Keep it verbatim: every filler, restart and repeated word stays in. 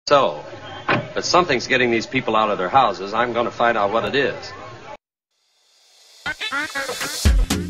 So, but something's getting these people out of their houses. I'm going to find out what it is.